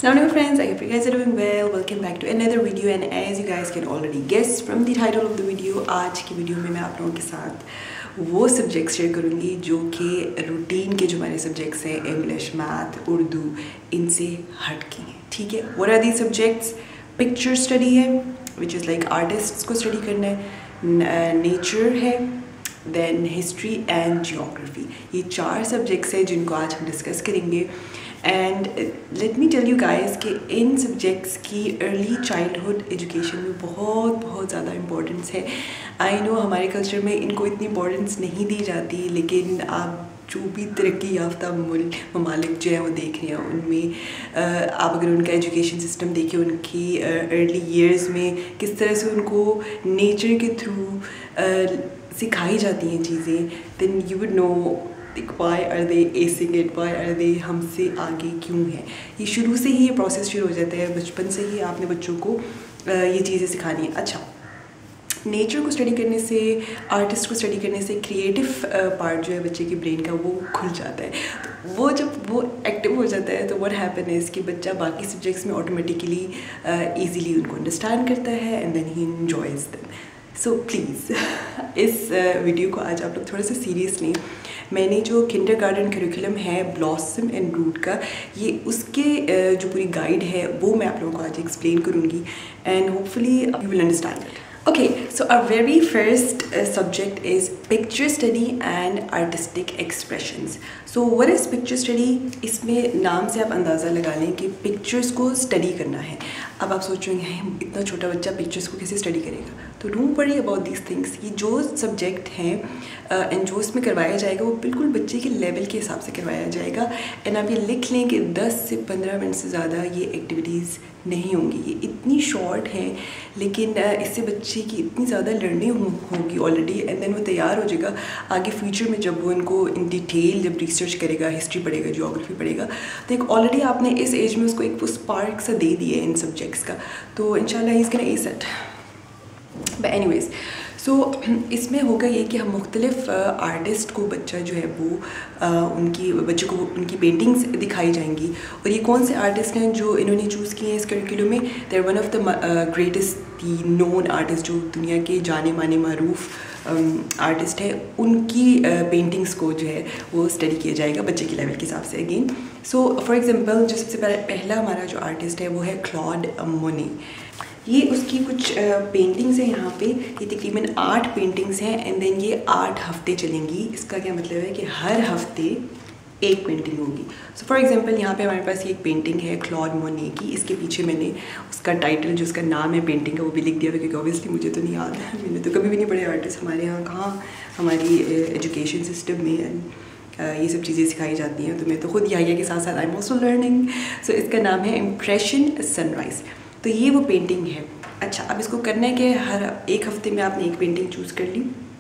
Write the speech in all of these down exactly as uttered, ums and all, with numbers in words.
Assalamu alaikum friends, I hope you guys are doing well. Welcome back to another video and as you guys can already guess from the title of the video, आज की video में मैं आप लोगों के साथ वो subjects share करूँगी जो कि रूटीन के जो हमारे सब्जेक्ट्स हैं इंग्लिश, मैथ, उर्दू, इनसे हट के हैं. ठीक है, what are these subjects? Picture study है which is like आर्टिस्ट्स को स्टडी करना है, नेचर है, देन हिस्ट्री एंड जियोग्राफी. ये चार सब्जेक्ट्स हैं जिनको आज हम डिस्कस करेंगे. And let me tell you guys कि इन सब्जेक्ट्स की अर्ली चाइल्डहुड एजुकेशन में बहुत बहुत ज़्यादा इम्पोर्टेंस है. आई नो हमारे कल्चर में इनको इतनी इम्पोर्टेंस नहीं दी जाती, लेकिन आप जो भी तरक्की याफ्ता मुल्क ममालिक जो है वो देख रहे हैं उनमें आप अगर उनका एजुकेशन सिस्टम देखें, उनकी अर्ली ईयर्स में किस तरह से उनको नेचर के थ्रू सिखाई जाती हैं चीज़ें, then you would know why are they acing it, why are they हमसे आगे क्यों है. ये शुरू से ही ये प्रोसेस शुरू हो जाता है, बचपन से ही आपने बच्चों को ये चीज़ें सिखानी है. अच्छा, नेचर को स्टडी करने से, आर्टिस्ट को स्टडी करने से क्रिएटिव पार्ट जो है बच्चे के ब्रेन का वो खुल जाता है. तो वो जब वो एक्टिव हो जाता है तो व्हाट हैपन इज़ कि बच्चा बाकी सब्जेक्ट्स में ऑटोमेटिकली ईजीली उनको अंडरस्टैंड करता है and then he enjoys them. So please इस वीडियो को आज आप लोग थोड़ा सा सीरियस लें. मैंने जो किंडरगार्टन करिकुलम है ब्लॉसम एंड रूट का, ये उसके जो पूरी गाइड है वो मैं आप लोगों को आज एक्सप्लेन करूँगी and hopefully you will understand it. Okay, so our very first uh, subject is picture study and artistic expressions. So what is picture study? इसमें नाम से आप अंदाज़ा लगा लें कि पिक्चर्स को स्टडी करना है. अब आप सोचेंगे इतना छोटा बच्चा पिक्चर्स को कैसे स्टडी करेगा, तो don't worry about these things. ये जो सब्जेक्ट हैं एंड जो इसमें करवाया जाएगा वो बिल्कुल बच्चे के लेवल के हिसाब से करवाया जाएगा. एंड आप ये लिख लें कि दस से पंद्रह मिनट से ज़्यादा ये एक्टिविटीज़ नहीं होंगी. ये इतनी शॉर्ट हैं लेकिन इससे बच्चे की इतनी ज़्यादा लर्निंग होगी ऑलरेडी एंड देन वो तैयार हो जाएगा आगे फ्यूचर में जब वो इनको इन डिटेल जब रिसर्च करेगा, हिस्ट्री पढ़ेगा, जियोग्राफी पढ़ेगा, तो एक ऑलरेडी आपने इस एज में उसको एक वो स्पार्क सा दे दिया है इन सब्जेक्ट्स का. तो इंशाल्लाह ही इसका एस एट. बट एनीवेज, सो इसमें होगा ये कि हम मुख्तलिफ आर्टिस्ट को बच्चा जो है वो आ, उनकी बच्चों को उनकी पेंटिंग्स दिखाई जाएंगी. और ये कौन से आर्टिस्ट हैं जो इन्होंने चूज़ किए हैं इस करिकुलम में? They are one of the greatest the known artist, जो दुनिया के जाने माने मरूफ आर्टिस्ट है. उनकी पेंटिंग्स को जो है वो स्टडी किया जाएगा बच्चे के लेवल के हिसाब से अगेन. सो फॉर एग्जांपल जो सबसे पहला हमारा जो आर्टिस्ट है वो है क्लॉड मोने. ये उसकी कुछ पेंटिंग्स हैं यहाँ पे. ये तकरीबन आठ पेंटिंग्स हैं एंड देन ये आठ हफ्ते चलेंगी. इसका क्या मतलब है कि हर हफ्ते एक पेंटिंग होगी. सो फॉर एग्जांपल यहाँ पे हमारे पास ये एक पेंटिंग है क्लॉड मोने की. इसके पीछे मैंने उसका टाइटल जो उसका नाम है पेंटिंग का वो भी लिख दिया क्योंकि ऑब्वियसली मुझे तो नहीं याद है, मैंने तो कभी भी नहीं पढ़े आर्टिस्ट. हमारे यहाँ कहाँ हमारी एजुकेशन सिस्टम में ये सब चीज़ें सिखाई जाती हैं, तो मैं तो खुद यहाँ के साथ साथ I am also learning. So इसका नाम है इम्प्रेशन सनराइज़. तो ये वो पेंटिंग है. अच्छा, अब इसको करना है कि हर एक हफ्ते में आपने एक पेंटिंग चूज़ कर ली.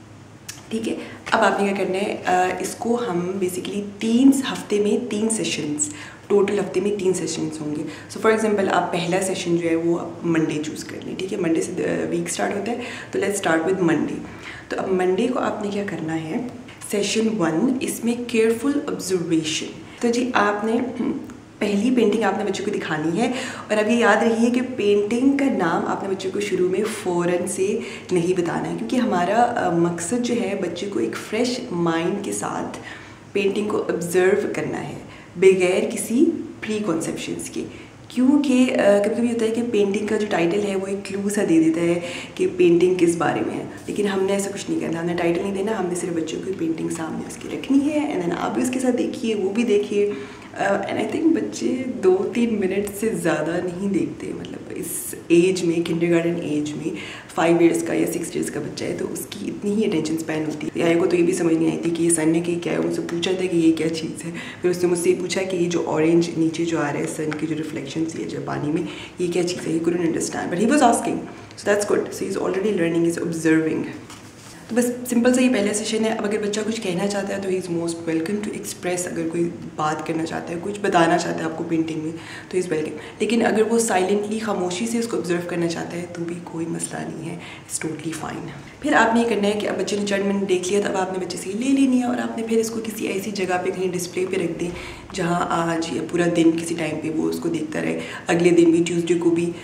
ठीक है, अब आपने क्या करना है, आ, इसको हम बेसिकली तीन हफ्ते में तीन सेशंस, टोटल हफ्ते में तीन सेशंस होंगे. सो फॉर एग्जांपल आप पहला सेशन जो है वो मंडे चूज़ कर लें. ठीक है, मंडे से वीक स्टार्ट होता है, तो लेट्स स्टार्ट विद मंडे. तो अब मंडे को आपने क्या करना है, सेशन वन, इसमें केयरफुल ऑब्जर्वेशन. तो जी आपने पहली पेंटिंग आपने बच्चों को दिखानी है और अब ये याद रखिए कि पेंटिंग का नाम आपने बच्चों को शुरू में फ़ौरन से नहीं बताना है, क्योंकि हमारा मकसद जो है बच्चे को एक फ़्रेश माइंड के साथ पेंटिंग को ऑब्ज़र्व करना है बगैर किसी प्री कॉन्सेप्शंस के. क्योंकि कभी कभी होता है कि पेंटिंग का जो टाइटल है वो एक क्लू सा दे देता है कि पेंटिंग किस बारे में है, लेकिन हमने ऐसा कुछ नहीं करना. हमने टाइटल नहीं देना, हमने सिर्फ बच्चों की पेंटिंग सामने उसकी रखनी है एंड देन आप भी उसके साथ देखिए, वो भी देखिए. एंड आई थिंक बच्चे दो तीन मिनट से ज़्यादा नहीं देखते. मतलब इस एज में, किंडरगार्टन एज में, फाइव इयर्स का या सिक्स इयर्स का बच्चा है तो उसकी इतनी ही अटेंशन स्पैन होती है. यार को तो ये भी समझ नहीं आई थी कि ये सन ने कि क्या है. उनसे पूछा था कि ये क्या चीज़ है, फिर उसने मुझसे ये पूछा कि ये जो ऑरेंज नीचे जो आ रहा है सन की जो रिफ्लेक्शन ये जो पानी में, ये क्या चीज़ है. He couldn't understand but he was asking. So that's good. So he is already learning, is observing. तो बस सिंपल सा ये पहला सेशन है। अब अगर बच्चा कुछ कहना चाहता है तो he is most welcome to express. अगर कोई बात करना चाहता है, कुछ बताना चाहता है आपको पेंटिंग में, तो इज़ वेलकम। लेकिन अगर वो साइलेंटली खामोशी से उसको ऑब्जर्व करना चाहता है तो भी कोई मसला नहीं है, इट्स टोटली फाइन। फिर आपने ये करना है कि अब बच्चे ने चंद मिनट देख लिया, तब आपने बच्चे से ले लेनी है और आपने फिर इसको किसी ऐसी जगह पे कहीं डिस्प्ले पे रख दें जहाँ आज या पूरा दिन किसी टाइम पे वो उसको देखता रहे। अगले दिन भी ट्यूसडे को भी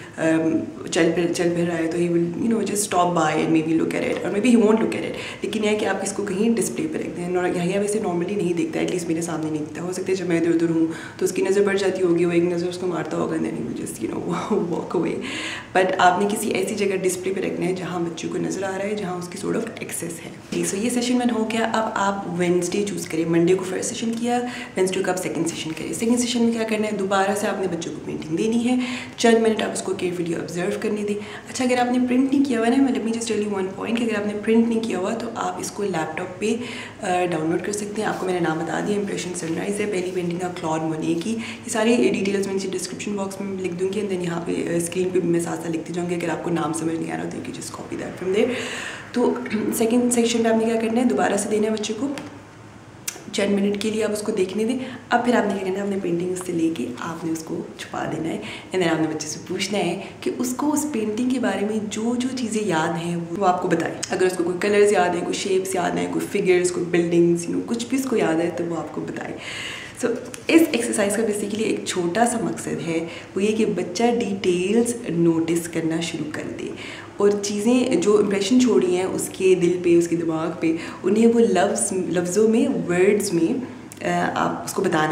चल फिर चल फिर रहा है तो he will you know just stop by and maybe look at it और maybe he won't look at it. लेकिन यह है कि आप इसको कहीं डिस्प्ले पे रख दें। यहाँ वैसे नॉर्मली नहीं दिखता, एटलीस्ट मेरे सामने नहीं दिखता। हो सकता है जब मैं इधर उधर हूँ तो उसकी नज़र बढ़ जाती होगी, वो एक नज़र उसको मारता होगा, then he will just you know walk away. But आपने किसी ऐसी जगह डिस्प्ले पे रखना है जहाँ बच्चों को नज़र आ रहा है, जहाँ उसकी सॉर्ट ऑफ एक्सेस है। सो ये सेशन वन हो गया। अब आप वेडनेसडे चूज़ करें। मंडे को फर्स्ट सेशन किया, वेडनेसडे को आप सेकंड सेशन करें। सेकंड सेशन में क्या करना है, दोबारा से आपने बच्चों को पेंटिंग देनी है, चंद मिनट आप उसको केयरफुली ऑब्जर्व करने दें। अच्छा, अगर आपने प्रिंट नहीं किया हुआ ना, let me just tell you one point कि अगर आपने प्रिंट नहीं किया हुआ तो आप इसको लैपटॉप पे डाउनलोड कर सकते हैं। आपको मैंने नाम बता दिया, इंप्रेशन सनराइज है, पहली पेंटिंग का क्लॉड मोने की। ये सारी डिटेल्स मैं नीचे डिस्क्रिप्शन बॉक्स में लिख दूँगी एंड देन यहाँ पे स्क्रीन पे मैं साथ साथ लिखती जाऊँगी। अगर आपको नाम समझ नहीं आ रहा तो you can just copy that from there. तो सेकंड सेक्शन में आपने क्या करना है, दोबारा से देना है बच्चे को, चंद मिनट के लिए आप उसको देखने दें। अब फिर आपने क्या करना है, अपने पेंटिंग उससे लेके आपने उसको छुपा देना है एंड देन आपने बच्चे से पूछना है कि उसको उस पेंटिंग के बारे में जो जो चीज़ें याद हैं वो आपको बताए। अगर उसको कोई कलर्स याद हैं, कोई शेप्स याद हैं, कोई फिगर्स, कोई बिल्डिंग्स, यू नो कुछ भी उसको याद है तो वो आपको बताए। सो so, इस एक्सरसाइज का बेसिकली एक छोटा सा मकसद है, वो ये कि बच्चा डिटेल्स नोटिस करना शुरू कर दे और चीज़ें जो इम्प्रेशन छोड़ी हैं उसके दिल पे, उसके दिमाग पे, उन्हें वो लफ्ज़ लफ्ज़ों में, वर्ड्स में आप उसको बताना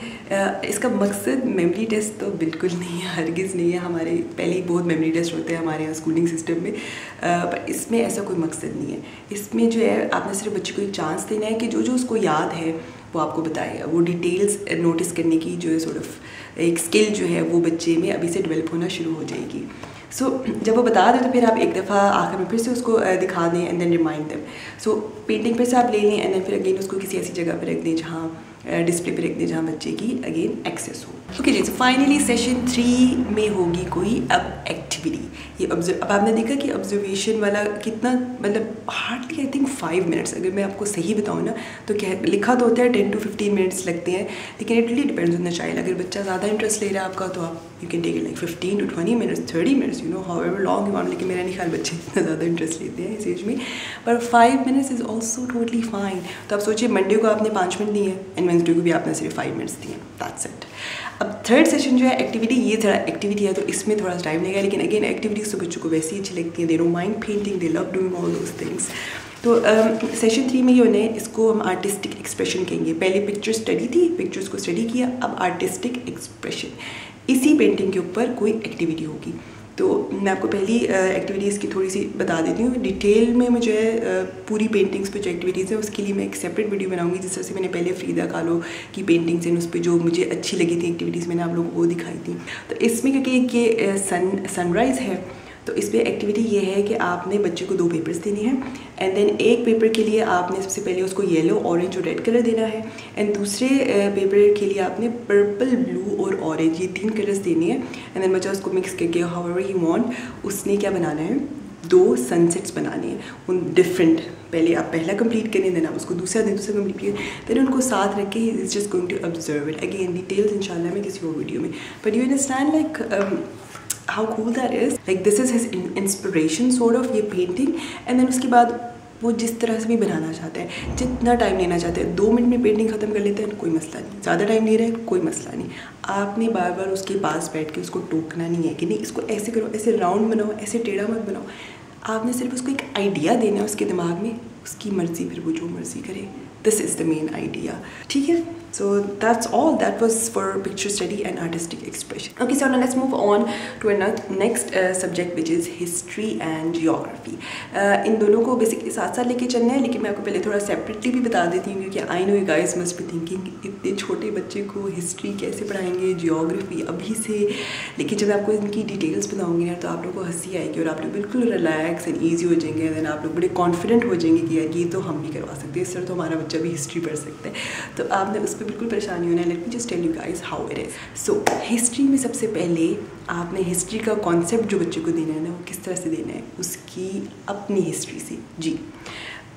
आए। इसका मकसद मेमोरी टेस्ट तो बिल्कुल नहीं है, हरगिज़ नहीं है। हमारे पहले ही बहुत मेमोरी टेस्ट होते हैं हमारे यहाँ स्कूलिंग सिस्टम में, पर इसमें ऐसा कोई मकसद नहीं है। इसमें जो है आपने सिर्फ बच्चे को एक चांस देना है कि जो जो उसको याद है वो आपको बताएगा। वो डिटेल्स नोटिस करने की जो है सॉर्ट ऑफ एक स्किल जो है वो बच्चे में अभी से डेवलप होना शुरू हो जाएगी। सो so, जब वो बता दें तो फिर आप एक दफ़ा आखिर में फिर से उसको दिखा दें and then remind them. So painting फिर से आप ले लें एंड देन फिर अगेन उसको किसी ऐसी जगह पर रख दें जहाँ डिस्प्ले पे रख दें जहाँ बच्चे की अगेन एक्सेस हो। ओके जी, सो फाइनली सेशन थ्री में होगी कोई अब एक्टिविटी। ये ऑब्जर्व, अब आपने देखा कि ऑब्जर्वेशन वाला कितना मतलब hardly I think five minutes, अगर मैं आपको सही बताऊँ ना तो क्या लिखा तो होता है टेन टू फिफ्टीन मिनट्स लगते हैं, लेकिन it really depends on the child. अगर बच्चा ज़्यादा इंटरेस्ट ले रहा है आपका तो आप you can take it like fifteen to twenty minutes, thirty minutes, you know however long you want. लेकिन मेरा नहीं ख्याल बच्चे इतना ज़्यादा इंटरेस्ट लेते हैं इस एज में, पर five minutes is also totally fine. तो आप सोचिए मंडे को आपने पाँच मिनट दिए एंड वेडनेसडे को भी आपने सिर्फ फाइव मिनट्स दिए, दैट्स इट। अब थर्ड सेशन जो है एक्टिविटी, ये थोड़ा एक्टिविटी है तो इसमें थोड़ा सा टाइम लगेगा, लेकिन अगेन एक्टिविटीज़ तो बच्चों को वैसे ही अच्छी लगती हैं। They don't mind painting, they love doing all those things. तो सेशन um, थ्री में जो है इसको हम आर्टिस्टिक एक्सप्रेशन कहेंगे। पहले पिक्चर स्टडी थी, पिक्चर्स को स्टडी किया, अब आर्टिस्टिक एक्सप्रेशन, इसी पेंटिंग के ऊपर कोई एक्टिविटी होगी। तो मैं आपको पहली एक्टिविटीज़ की थोड़ी सी बता देती हूँ। डिटेल में मुझे uh, पूरी पेंटिंग्स पे जो एक्टिविटीज़ है उसके लिए मैं एक सेपरेट वीडियो बनाऊंगी। जिस तरह से मैंने पहले फ्रीदा कालो की पेंटिंग्स हैं उस पर जो मुझे अच्छी लगी थी एक्टिविटीज़ मैंने आप लोगों को वो दिखाई थी। तो इसमें क्योंकि ये सन सनराइज़ है तो इस पर एक्टिविटी ये है कि आपने बच्चे को दो पेपर्स देने हैं एंड देन एक पेपर के लिए आपने सबसे पहले उसको येलो, ऑरेंज और रेड कलर देना है एंड दूसरे पेपर के लिए आपने पर्पल, ब्लू और ऑरेंज, ये तीन कलर्स देने हैं एंड देन बच्चा उसको मिक्स करके हाउएवर ही वांट, उसने क्या बनाना है, दो सनसेट्स बनाने हैं उन डिफरेंट। पहले आप पहला कंप्लीट करें देन आप उसको दूसरा दिन दूसरा कंप्लीट करें, देन उनको साथ रख के he is just going to observe it. Again details इंशाल्लाह मैं किसी और वीडियो में, but you understand like how cool that is, like this is his inspiration sort of, ये painting and then उसके बाद वो जिस तरह से भी बनाना चाहता है, जितना टाइम लेना चाहते हैं, दो मिनट में पेंटिंग ख़त्म कर लेते हैं, कोई मसला नहीं। ज़्यादा टाइम ले रहे हैं, कोई मसला नहीं। आपने बार बार उसके पास बैठ के उसको टोकना नहीं है कि नहीं इसको ऐसे करो, ऐसे राउंड बनाओ, ऐसे टेढ़ा मत बनाओ। आपने सिर्फ उसको एक आइडिया देना है उसके दिमाग में, उसकी मर्ज़ी, फिर वो जो मर्ज़ी करे। This is the main idea, ठीक है। So that's all. That was for picture study and artistic expression. Okay, so now let's move on to a next uh, subject, which is history and geography. Uh, इन दोनों को basically साथ साथ लेके चलना है, लेकिन मैं आपको पहले थोड़ा सेपरेटली भी बता देती हूँ क्योंकि I know you guys must be thinking इतने छोटे बच्चे को हिस्ट्री कैसे पढ़ाएंगे, जियोग्राफी अभी से। लेकिन जब आपको इनकी डिटेल्स बताऊँगी ना तो आप लोगों को हंसी आएगी और आप लोग बिल्कुल रिलैक्स एंड ईजी हो जाएंगे। देन आप लोग बड़े कॉन्फिडेंट हो जाएंगे कि यार ये तो हम भी करवा सकते हैं, इस तरह तो हमारा बच्चा भी हिस्ट्री पढ़ सकता है। तो आपने उस पर बिल्कुल परेशानी होना है। Let me just tell you guys how it is. So history में सबसे पहले आपने हिस्ट्री का कॉन्सेप्ट जो बच्चे को देना है ना वो किस तरह से देना है, उसकी अपनी हिस्ट्री से। जी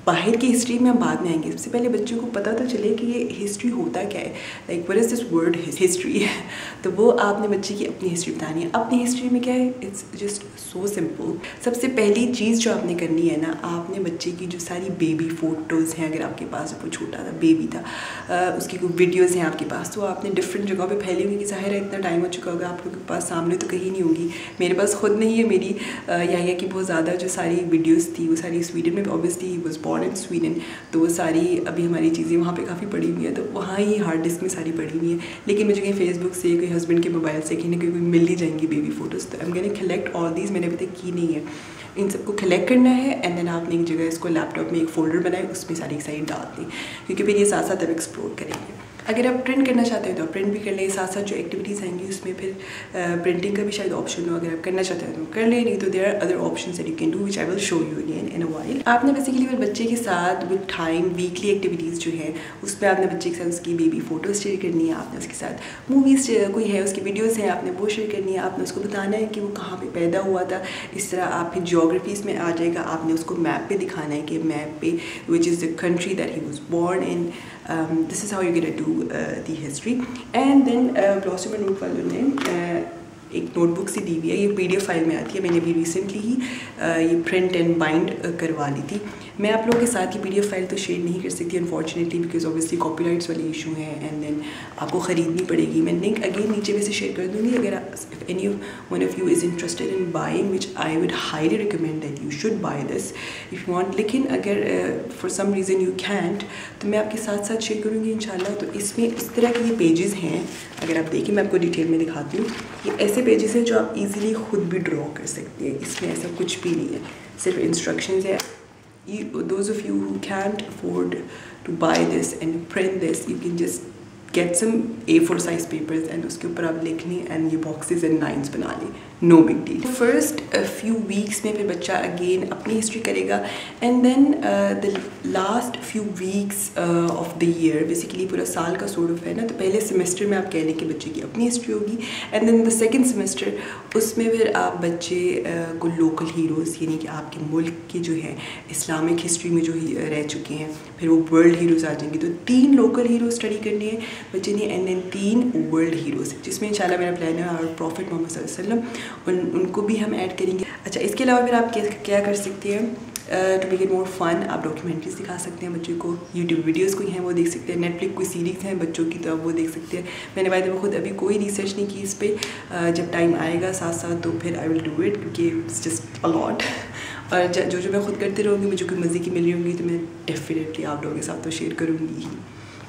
बाहर की हिस्ट्री में हम बाद में आएंगे। सबसे पहले बच्चों को पता तो चले कि ये हिस्ट्री होता क्या है, like what is this word history. तो वो आपने बच्चे की अपनी हिस्ट्री बतानी है। अपनी हिस्ट्री में क्या है, इट्स जस्ट सो सिंपल। सबसे पहली चीज़ जो आपने करनी है ना, आपने बच्चे की जो सारी बेबी फ़ोटोज़ हैं, अगर आपके पास वो छोटा था बेबी था, आ, उसकी कोई वीडियोज़ हैं आपके पास, तो आपने डिफरेंट जगहों पे फैली होंगी कि ज़ाहिर है इतना टाइम हो चुका होगा, आप लोगों के पास सामने तो कहीं नहीं होंगी। मेरे पास खुद नहीं है, मेरी याहिया की बहुत ज़्यादा जो सारी वीडियोज़ थी वो सारी स्वीडन में, obviously he was born in Sweden, तो वो सारी अभी हमारी चीज़ें वहाँ पे काफ़ी पड़ी हुई है, तो वहाँ ही हार्ड डिस्क में सारी पड़ी हुई है। लेकिन मुझे कहीं फेसबुक से, कोई हस्बैंड के मोबाइल से कहीं ना कहीं मिल ही जाएंगी बेबी फ़ोटोज़, तो I am going to collect all these. मैंने अभी तक की नहीं है, इन सबको कलेक्ट करना है एंड देन आपने एक जगह इसको लैपटॉप में एक फ़ोल्डर बनाए, उसमें सारी एक साइड डाल दी, क्योंकि फिर ये साथ साथ अब एक्सप्लोर करेंगे। अगर आप प्रिंट करना चाहते हैं तो प्रिंट भी कर लें, साथ साथ जो एक्टिविटीज़ आएंगी उसमें फिर प्रिंटिंग का भी शायद ऑप्शन हो, अगर आप करना चाहते हैं तो कर लें, नहीं तो there are other options that you can do, which I will show you again in a while. आपने बेसिकली फिर बच्चे के साथ विद टाइम वीकली एक्टिविटीज़ जो है उसमें आपने बच्चे के साथ उसकी बेबी फ़ोटोज़ शेयर करनी है, आपने उसके साथ मूवीज़ कोई है उसकी वीडियोज़ हैं आपने वो शेयर करनी है, आपने उसको बताना है कि वो कहाँ पर पैदा हुआ था। इस तरह आप फिर जियोग्राफीज़ में आ जाएगा, आपने उसको मैप पर दिखाना है कि मैप पे which is the country that he was born in, this is how you gonna do the history. And then blossom and note वालों ने uh, एक नोटबुक सी दी हुई है, ये पीडीएफ फाइल में आती है, मैंने भी रिसेंटली ही uh, ये प्रिंट एंड बाइंड uh, करवा ली थी। मैं आप लोगों के साथ ये पीडीएफ फाइल तो शेयर नहीं कर सकती अनफॉर्चुनेटली, बिकॉज ऑब्वियसली कॉपीराइट्स वाले इशू हैं एंड देन आपको ख़रीदनी पड़ेगी। मैं लिंक अगेन नीचे में से शेयर कर दूँगी, अगर if any one of you is interested in buying, which I would highly recommend that you should buy this if you want. लेकिन अगर for some reason you can't, तो मैं आपके साथ साथ शेयर करूँगी इंशाल्लाह। तो इसमें इस तरह के ये पेजेस हैं, अगर आप देखिए मैं आपको डिटेल में दिखाती हूँ। ये ऐसे पेजेस हैं जो आप ईज़िली खुद भी ड्रॉ कर सकते हैं, इसमें ऐसा कुछ भी नहीं है, सिर्फ इंस्ट्रक्शंस है। You, those of you who can't afford to buy this and print this, you can just get some A four size papers and उसके ऊपर आप लिख लें and ये boxes and lines बना लें, no big deal. First a few weeks में फिर बच्चा again अपनी history करेगा and then uh, the last few weeks uh, of the year, basically पूरा साल का sort of है ना, तो पहले semester में आप कह लें कि बच्चे की अपनी history होगी and then the second semester उसमें फिर आप बच्चे uh, को local heroes, यानी कि आपके मुल्क के जो है इस्लामिक हिस्ट्री में जो रह चुके हैं, फिर वो वर्ल्ड हीरोज़ आ जाएंगे। तो तीन लोकल हीरो स्टडी करनी है बच्चे ने एंड देन तीन वर्ल्ड हीरोज़, जिसमें इंशाल्लाह मेरा प्लान है और प्रॉफिट मोहम्मद सल्लल्लाहु अलैहि वसल्लम उन उनको भी हम ऐड करेंगे। अच्छा, इसके अलावा फिर आप क्या क्या कर सकते हैं to make it more fun, आप डॉक्यूमेंट्रीज दिखा सकते हैं बच्चों को, यूट्यूब वीडियोस कोई हैं वो देख सकते हैं, नेटफ्लिक्स कोई सीरीज़ हैं बच्चों की तो आप वो देख सकते हैं। मैंने बाय द वे खुद अभी कोई रिसर्च नहीं की इस पर, जब टाइम आएगा साथ साथ तो फिर आई विल डू इट, क्योंकि इट्स जस्ट अ लॉट। और जो जो मैं खुद करती रहूँगी, मुझे कोई मज़े की मिल रही होंगी तो मैं डेफिनेटली आप लोगों के साथ तो शेयर करूँगी ही।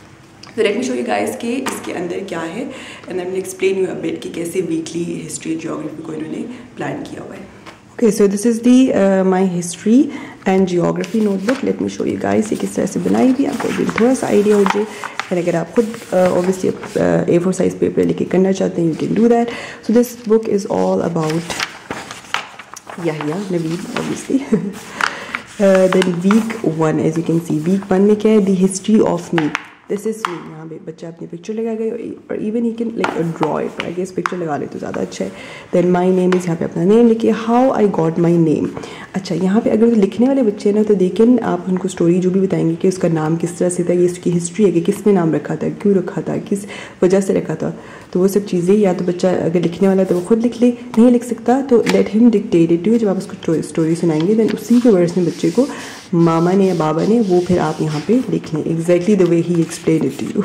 तो let me show you guys कि इसके अंदर क्या है and I will explain you a bit कि कैसे वीकली हिस्ट्री ज्योग्राफी को इन्होंने प्लान किया हुआ है। Okay, so this is the my history and geography notebook. Let me show you guys ये किस तरह से बनाई हुई, आपको भी थोड़ा सा आइडिया हो जाए। एंड अगर आप खुद obviously A four size paper लेके करना चाहते हैं, you can do that. So this book is all about Yahya Naveed, obviously. uh, then week one, as you can see, week one में क्या है, the history of me. This is me. यहाँ पे बच्चा अपनी पिक्चर लगा गए और even he can like draw it, I guess picture लगा ले तो ज़्यादा अच्छा है। देन माई नेम इज़, यहाँ पे अपना नेम लिखिए, how I got my name. अच्छा, यहाँ पे अगर लिखने वाले बच्चे ना, तो देखें आप उनको स्टोरी जो भी बताएंगे कि उसका नाम किस तरह से था, ये उसकी हिस्ट्री है कि किसने नाम रखा था, क्यों रखा था, किस वजह से रखा था, तो वो सब चीज़ें या तो बच्चा अगर लिखने वाला तो वो खुद लिख ले, नहीं लिख सकता तो let him dictate it to. जब आप उसको स्टोरी सुनाएंगे देन उसी के वर्ड्स में बच्चे को मामा ने या बाबा ने वो फिर आप यहाँ पे लिख लें exactly the way he explain it to you.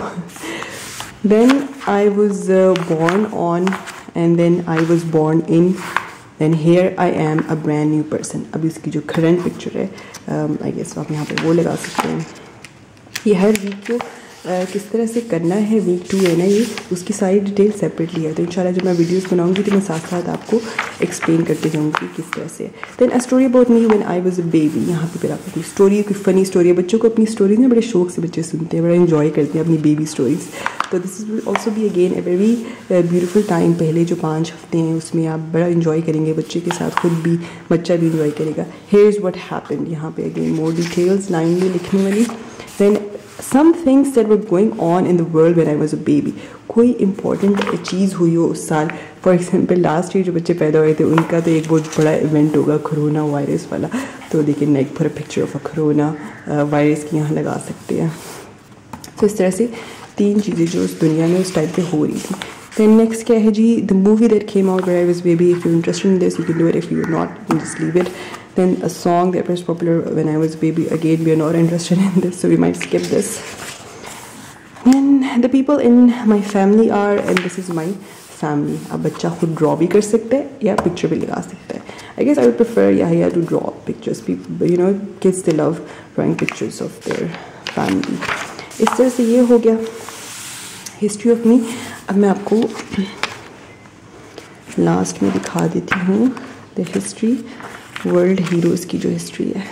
Then I was born on and then I was born in, then here I am a brand new person. अभी इसकी जो करंट पिक्चर है आई um, गेस आप यहाँ पे वो लगा सकते हैं। ये हर वीक को Uh, किस तरह से करना है, वीक टू है ना ये, उसकी सारी डिटेल सेपरेटली है। तो इंशाल्लाह जब मैं वीडियोस बनाऊंगी तो मैं साथ साथ आपको एक्सप्लेन करते जाऊंगी किस तरह से। Then a story about me when I was a baby, यहाँ पे फिर आप अपनी स्टोरी, कोई फ़नी स्टोरी है, बच्चों को अपनी स्टोरी ना बड़े शौक से बच्चे सुनते हैं, बड़ा इन्जॉय करते हैं अपनी बेबी स्टोरीज़। तो this is also be again a very beautiful time. पहले जो पाँच हफ्ते हैं उसमें आप बड़ा इन्जॉय करेंगे बच्चे के साथ, खुद भी बच्चा भी इन्जॉय करेगा। हियर इज़ व्हाट हैपेंड, यहाँ पे अगेन मोर डिटेल्स लाइन में लिखने वाली। Then some things that were going on in the world when I was a baby, कोई इम्पॉर्टेंट चीज़ हुई हो उस साल, फॉर एग्जांपल लास्ट ईयर जो बच्चे पैदा हुए थे उनका तो एक बहुत बड़ा इवेंट होगा कोरोना वायरस वाला, तो देखिए neck for a picture of a corona virus की यहाँ लगा सकते हैं। तो इस तरह से तीन चीज़ें जो उस दुनिया में उस टाइम पे हो रही थी। दैन नेक्स्ट क्या है जी, the movie that came out when I was baby, if you interested in this you can do it, if you not just leave it. Then a song that was popular when I was a baby, again we are not interested in this, so we might skip this. Then the people in my family are, and this is my family, अब बच्चा खुद draw भी कर सकता है या picture भी लगा सकता है। I guess I would prefer Yahya to draw pictures. People, you know, kids they love drawing pictures of their family. इस तरह से ये हो गया हिस्ट्री ऑफ मी। अब मैं आपको लास्ट में दिखा देती हूँ द हिस्ट्री, वर्ल्ड हीरोज़ की जो हिस्ट्री है।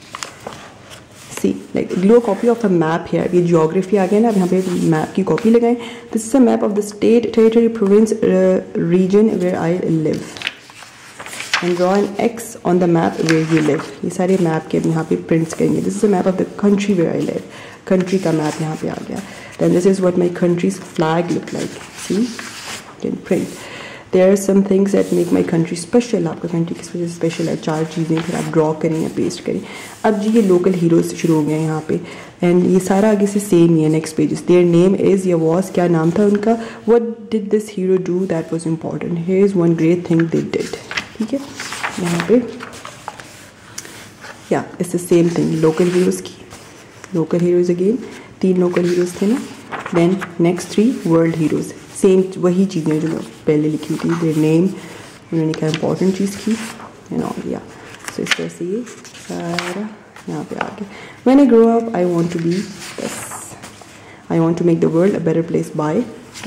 See like glue copy of a map है, ये जियोग्राफी आ गया ना, अब यहाँ पे मैप की कॉपी लगाएं। This is a map of the state, territory, province, region where I live and draw an X on the map where you live. ये सारे मैप के अब यहाँ पे प्रिंट्स करेंगे। This is a map of the country where I live, country का map यहाँ पे आ गया। Then this is what my country's flag look like, see can print. There are some things that make my country special. आपका country किस वजह से special है, चार चीज़ें फिर आप ड्रॉ करें या पेस्ट करें। अब जी ये लोकल हीरोज शुरू हो गए हैं यहाँ पे, एंड ये सारा आगे से सेम ही है। Next pages, their name is या वॉज, क्या नाम था उनका, what did this hero do that was important, here is one great thing they did. ठीक है, यहाँ पे या it's the same thing, local heroes की, लोकल हीरोज़ अगेन तीन लोकल हीरोज़ थे ना। Then next three world heroes, same वही चीज़ें जो पहले लिखी थी। देयर नेम, उन्होंने क्या इंपॉर्टेंट चीज़ की एंड ऑल, या सो इस तरह से ये सारा यहाँ पे आ गया। When I grow up I want to be this, I want to make the world a better place by.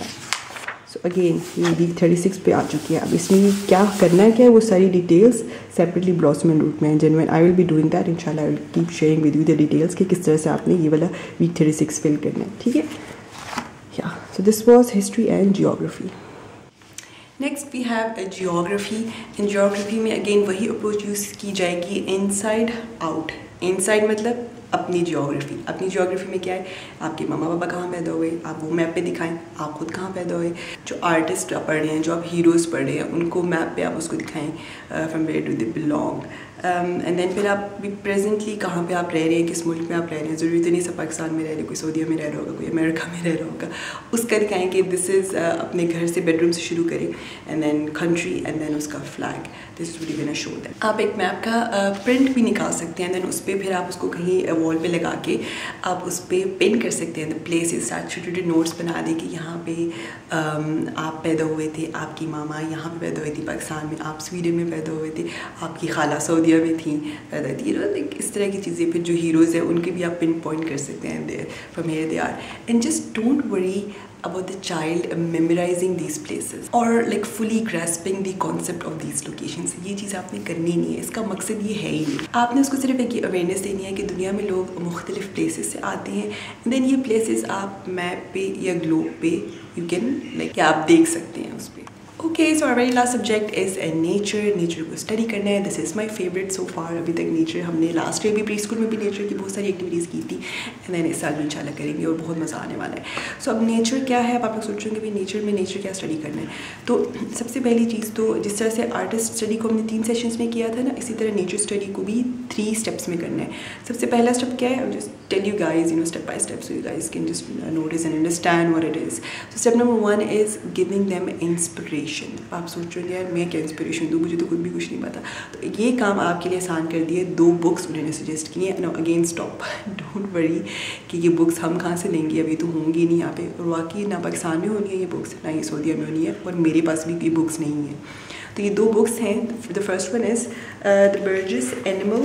So again ये वीक थर्टी सिक्स पे आ चुकी है। अब इसमें क्या करना है, क्या है वो सारी details separately blossom and root में, and when I will be doing that इंशाल्लाह I will keep sharing with you the details कि किस तरह से आपने ये वाला वीक थर्टी सिक्स फिल करना है। ठीक है, yeah, so this was history and geography. Next we have a geography. In geography में again वही approach use की जाएगी, inside out. Inside मतलब अपनी जियोग्राफी। अपनी जियोग्राफी में क्या है, आपके मामा पापा कहाँ पैदा हुए, आप वो मैप पे दिखाएं, आप खुद कहाँ पैदा हुए। जो आर्टिस्ट आप पढ़ रहे हैं, जो आप हीरोज़ पढ़ रहे हैं, उनको मैप पे आप उसको दिखाएं from where do they belong. And then फिर आप भी प्रेजेंटली कहाँ पे आप रह रहे हैं, किस मुल्क में आप रह रहे हैं। ज़रूरी तो नहीं सब पाकिस्तान में रह रहे, कोई सऊदीया में रह रहा होगा, कोई अमेरिका में रह रहा होगा, उसका दिखाएं कि दिस इज़ अपने घर से बेडरूम से शुरू करें, and then country and then उसका flag, this is what you gonna show that. आप एक मैप का प्रिंट uh, भी निकाल सकते हैं, देन उस पर फिर आप उसको कहीं वॉल पे लगा के आप उस पर पिन कर सकते हैं द प्लेसेस। छोटे छोटे नोट्स बना दें कि यहाँ पे um, आप पैदा हुए थे, आपकी मामा यहाँ पे पैदा हुई थी पाकिस्तान में, आप स्वीडन में पैदा हुए थे, आपकी खाला सऊदीया में थी पैदा थी, लाइक इस तरह की चीज़ें। फिर जो हीरोज़ हैं उनके भी आप पिन पॉइंट कर सकते हैं, there from here they are, and just don't worry about the child memorizing these places or like fully grasping the concept of these locations. ये चीज़ आपने करनी नहीं है, इसका मकसद ये है ही नहीं। आपने उसको सिर्फ एक अवेयरनेस देनी है कि दुनिया में लोग मुख्तलिफ प्लेसेस से आते हैं, एंड देन ये प्लेसेस आप मैप पे या ग्लोब पे यू कैन लाइक क्या आप देख सकते हैं उस पर। Okay, so our very last subject is nature. Nature को स्टडी करना है, this is my favourite so far. अभी तक नेचर हमने लास्ट ईयर भी प्री स्कूल में भी नेचर की बहुत सारी एक्टिविटीज़ की थी, एंड देन इस साल भी इंशाल्लाह करेंगे और बहुत मज़ा आने वाला है। सो so, अब नेचर क्या है, अब आप लोग सोचेंगे भाई नेचर में नेचर क्या स्टडी करना है। तो सबसे पहली चीज़ तो जिस तरह से आर्टिस्ट स्टडी को हमने तीन सेशंस में किया था ना, इसी तरह नेचर स्टडी को भी थ्री स्टेप्स में करना है। सबसे पहला स्टेप क्या है, just tell you guys you know step by step so you guys can just notice and understand what it is. So step number one is giving them inspiration. आप सोचोगे यार मैं क्या इंस्पिरेशन दूँ, मुझे तो खुद भी कुछ नहीं पता, तो ये काम आपके लिए आसान कर दिए। दो बुक्स उन्होंने सजेस्ट की हैं। No again stop, don't worry कि ये बुक्स हम कहाँ से लेंगे, अभी तो होंगी नहीं यहाँ पे, और वाकई ना पाकिस्तान में होनी है ये बुक्स, ना ही सऊदीया में होनी है, और मेरे पास भी ये बुक्स नहीं है। तो ये दो बुक्स हैं। The first one is the Burgess animal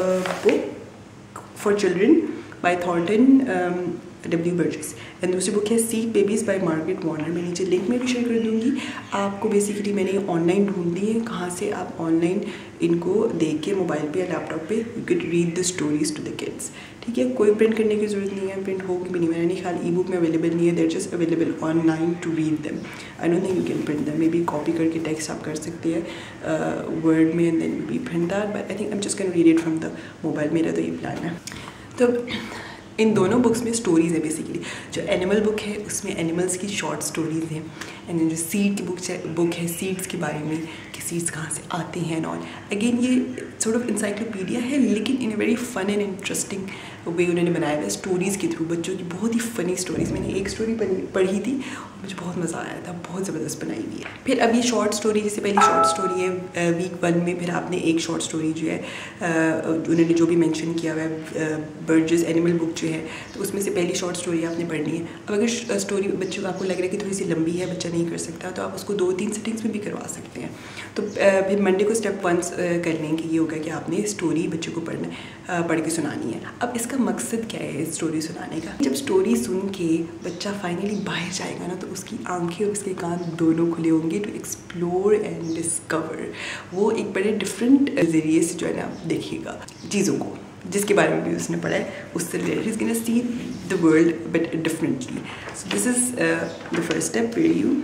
book for children by Thornton W Burgess, and दूसरी बुक है seed babies by Margaret Warner. मैं नीचे लिंक में भी शेयर कर दूँगी आपको। बेसिकली मैंने ऑनलाइन ढूंढ ली है, कहाँ से आप ऑनलाइन इनको देख के मोबाइल पे या लैपटॉप पे you can read the stories to the kids. ठीक है, कोई प्रिंट करने की ज़रूरत नहीं है, प्रिंट होगी भी नहीं, मैंने नहीं ख्याल ई बुक में अवेलेबल नहीं है, there just available online to read them. I don't think you can print them, maybe copy करके टेक्स्ट आप कर सकते हैं वर्ड में and then be print that, but I think I am just can read it from the mobile. मेरा तो ये plan है। तो इन दोनों बुक्स में स्टोरीज़ है बेसिकली। जो एनिमल बुक है उसमें एनिमल्स की शॉर्ट स्टोरीज़ हैं, एंड जो सीड की बुक है बुक है सीड्स के बारे में कि सीड्स कहाँ से आते हैं एंड ऑल। अगेन ये सॉर्ट ऑफ इंसाइक्लोपीडिया है लेकिन in a very fun and interesting way उन्होंने बनाया है स्टोरीज़ के थ्रू, बच्चों की बहुत ही फ़नी स्टोरीज़। मैंने एक स्टोरी पढ़ी थी और मुझे बहुत मज़ा आया था, बहुत ज़बरदस्त बनाई हुई है। फिर अब ये शॉर्ट स्टोरी, जैसे पहली शॉर्ट स्टोरी है वीक वन में, फिर आपने एक शॉर्ट स्टोरी जो है उन्होंने जो भी मेंशन किया हुआ है बर्जेस एनिमल बुक जो है, तो उसमें से पहली शॉर्ट स्टोरी आपने पढ़नी है। अब अगर स्टोरी बच्चों को आपको लग रहा है कि थोड़ी सी लंबी है, बच्चा नहीं कर सकता, तो आप उसको दो तीन सेटिंग्स में भी करवा सकते हैं। तो फिर मंडे को स्टेप वन कर लेंगे, ये होगा कि आपने स्टोरी बच्चों को पढ़ना पढ़ के सुनानी है। अब इसका मकसद क्या है स्टोरी सुनाने का? जब स्टोरी सुन के बच्चा फाइनली बाहर जाएगा ना, तो उसकी आंखें और उसके कान दोनों खुले होंगे टू एक्सप्लोर एंड डिस्कवर। वो एक बड़े डिफरेंट ज़रिए से जो है ना देखिएगा चीज़ों को, जिसके बारे में भी उसने पढ़ा है, उससे related is gonna see the world but differently. So this is the first step where you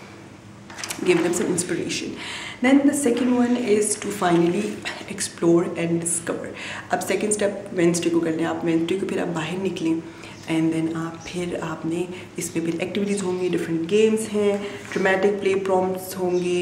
give them some inspiration. Then the second one is to finally explore and discover. अब second step वेंसडे को करना है। आप Wednesday को फिर आप बाहर निकलें एंड देन आप फिर आपने इसमें फिर एक्टिविटीज़ होंगी, डिफरेंट गेम्स हैं, ड्रामेटिक प्ले प्रॉम्प्ट्स होंगे,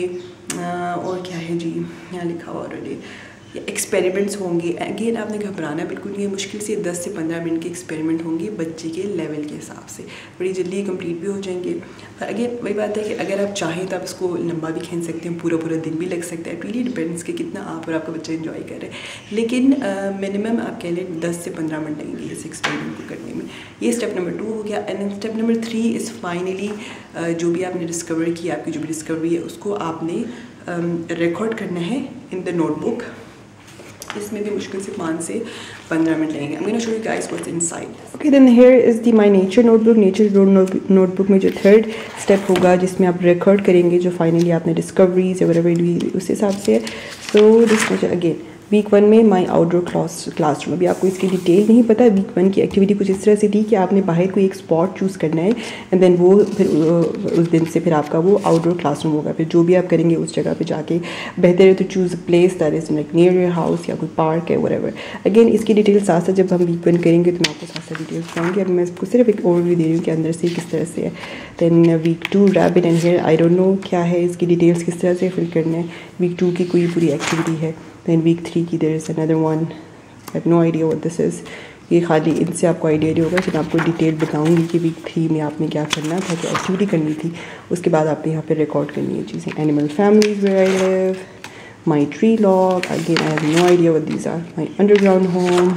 और क्या है जी यहाँ लिखा हुआ ऑलरेडी, एक्सपेरिमेंट्स होंगे। अगेन आपने घबराना बिल्कुल नहीं है, मुश्किल से दस से पंद्रह मिनट के एक्सपेरिमेंट होंगे बच्चे के लेवल के हिसाब से, बड़ी जल्दी कंप्लीट भी हो जाएंगे। और अगेन वही बात है कि अगर आप चाहें तो आप इसको लंबा भी खींच सकते हैं, पूरा पूरा दिन भी लग सकता है, रियली डिपेंड्स कि कितना आप और आपका बच्चा एंजॉय कर रहे हैं। लेकिन मिनिमम आप कह लें दस से पंद्रह मिनट लगेंगे इस एक्सपेरिमेंट को करने में। ये स्टेप नंबर टू हो गया। And step number three is finally जो भी आपने डिस्कवर किया, आपकी जो भी डिस्कवरी है उसको आपने रिकॉर्ड करना है इन द नोटबुक। इसमें भी मुश्किल से पाँच से पंद्रह मिनट लगेंगे। I'm going to show you guys what's inside. Okay, then here is the my nature notebook. nature notebook में जो थर्ड स्टेप होगा जिसमें आप रिकॉर्ड करेंगे जो फाइनली आपने डिस्कवरीज या whatever उस हिसाब से है। So this again week one में माई आउटडोर क्लास क्लासरूम। अभी आपको इसकी डिटेल नहीं पता। वीक वन की एक्टिविटी कुछ इस तरह से थी कि आपने बाहर कोई एक स्पॉट चूज़ करना है एंड देन वो फिर उस दिन से फिर आपका वो आउटडोर क्लासरूम होगा। फिर जो भी आप करेंगे उस जगह पे जाके बेहतर है तो choose place that is like near your house या कोई पार्क है व्हाटएवर। अगेन इसकी डिटेल साथ साथ जब हम वीक वन करेंगे तो मैं आपको साथ साथ डिटेल्स बताऊँगी। अब मैं इसको सिर्फ एक ओवरव्यू दे रही हूँ कि अंदर से किस तरह से है। Then week two rabbit and hare, I don't know क्या है इसकी डिटेल्स किस तरह से फिल करना है। वीक टू की कोई पूरी एक्टिविटी है। दैन वीक थ्री की there is another one, I have no idea what this is. ये खाली इनसे आपको आइडिया नहीं होगा, फिर आपको डिटेल बताऊंगी कि वीक थ्री में आपने क्या करना था, क्या एक्टिविटी करनी थी। उसके बाद आपने यहाँ पे रिकॉर्ड करनी है चीज़ें। Animal families where I live, my tree log, again I have no idea what these are, my underground home,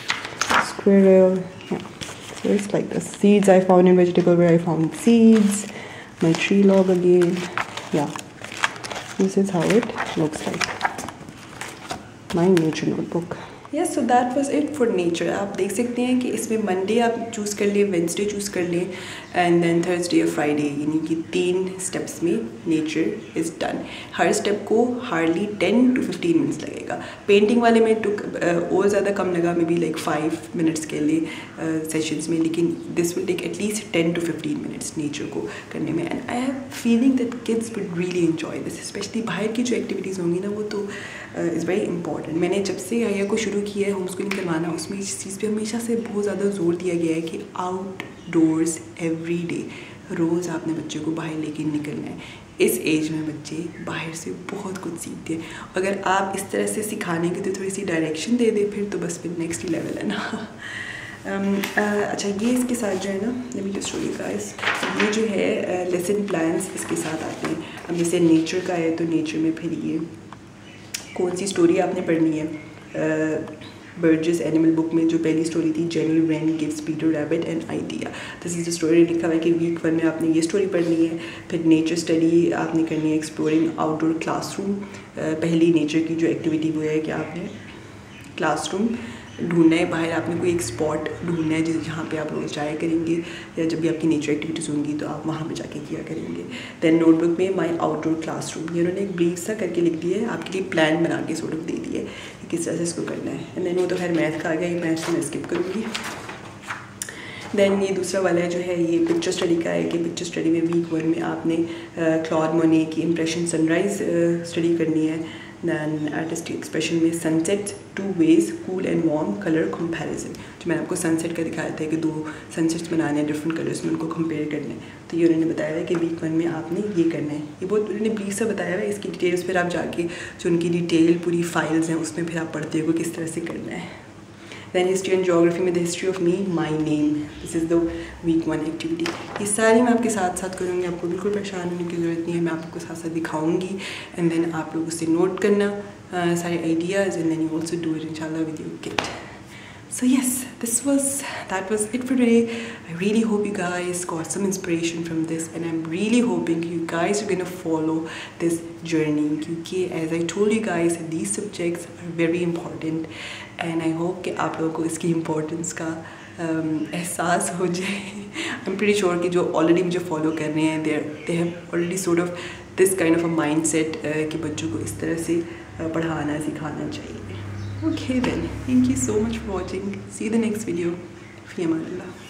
squirrel, so it's like the seeds I found in vegetable where I found seeds, my tree log again, yeah, this is how it looks like. My nature notebook. Yes, so that was it for nature. आप देख सकते हैं कि इसमें Monday आप choose कर लें, Wednesday choose कर लें एंड देन थर्सडे और फ्राइडे, यानी कि तीन स्टेप्स में नेचर इज़ डन। हर स्टेप को hardly ten to fifteen minutes लगेगा। पेंटिंग वाले में टुक और ज़्यादा कम लगा, maybe like five minutes के लिए सेशंस में, लेकिन this will take at least ten to fifteen minutes nature को करने में। And I have feeling that kids would really enjoy this, specially बाहर की जो एक्टिविटीज़ होंगी ना वो तो इज़ वेरी इंपॉर्टेंट। मैंने जब से आया को शुरू किया है होम स्कूलिंग करवाना, उसमें इस चीज़ पे हमेशा से बहुत ज़्यादा जोर दिया गया है कि आउटडोर्स एवरी डे, रोज़ आपने बच्चे को बाहर लेके निकलना है। इस एज में बच्चे बाहर से बहुत कुछ सीखते हैं। अगर आप इस तरह से सिखाने की तो थोड़ी सी डायरेक्शन दे दे फिर तो बस फिर नेक्स्ट लेवल है ना। um, uh, अच्छा ये इसके साथ जो है ना, let me just show you guys, ये जो है लेसन uh, प्लान्स इसके साथ आते हैं। अब जैसे नेचर का है तो नेचर में फिर ये कौन सी स्टोरी आपने पढ़नी है। बर्जेस एनिमल बुक में जो पहली स्टोरी थी, Jenny Wren gives Peter Rabbit an idea, this is the story. लिखा हुआ है कि वीक वन में आपने ये स्टोरी पढ़नी है। फिर नेचर स्टडी आपने करनी है, एक्सप्लोरिंग आउटडोर क्लासरूम। पहली नेचर की जो एक्टिविटी वो है कि आपने क्लासरूम ढूंढना है, बाहर आपने कोई एक स्पॉट ढूंढना है जिस जहाँ पे आप रोज़ जाया करेंगे या जब भी आपकी नेचर एक्टिविटीज़ होंगी तो आप वहाँ पे जाके किया करेंगे। दैन नोटबुक में माई आउटडोर क्लासरूम, ये उन्होंने एक ब्रीफ सा करके लिख दिया है, आपके लिए प्लान बना के सॉर्ट ऑफ दे दिया है कि किस तरह से इसको करना है। एंड देन वो तो खैर मैथ का आ गया, मैथ से मैं स्किप करूँगी। दैन ये दूसरा वाला जो है ये पिक्चर स्टडी का है कि पिक्चर स्टडी में वीक वन में आपने क्लॉड मोने की इम्प्रेशन सनराइज़ स्टडी करनी है। दैन आर्टिस्टिक एक्सप्रेशन में sunset, two ways, cool and warm, colour comparison. जो मैंने आपको सनसेट का दिखाया था कि दो सनसेट्स बनाने हैं डिफरेंट कलर्स में, उनको कंपेयर करने हैं, तो ये उन्होंने बताया है कि वीक वन में आपने ये करना है। ये बहुत उन्होंने ब्रीफ सा बताया है, इसकी डिटेल्स फिर आप जाके जो उनकी डिटेल पूरी फाइल्स हैं उसमें फिर आप पढ़ते हो किस तरह से करना है। दैन हिस्ट्री एंड जोग्राफी में the history of me, my name, this is the week one activity. ये सारी मैं आपके साथ साथ करूँगी, आपको बिल्कुल परेशान होने की ज़रूरत नहीं है, मैं आपको साथ साथ दिखाऊंगी एंड देन आप लोग उससे नोट करना uh, सारे ideas and then you also do it इंशाल्लाह with your kit. So yes, this was that was it for today. I really hope you guys got some inspiration from this, and I'm really hoping you guys are gonna follow this journey. क्योंकि as I told you guys, these subjects are very important, and I hope कि आप लोगों को इसकी importance का um, एहसास हो जाए। I'm pretty sure कि जो already मुझे follow कर रहे हैं, they they have already sort of this kind of a mindset uh, कि बच्चों को इस तरह से uh, पढ़ाना सिखाना चाहिए। Okay then, thank you so much for watching. See you in the next video. Fi aman Allah.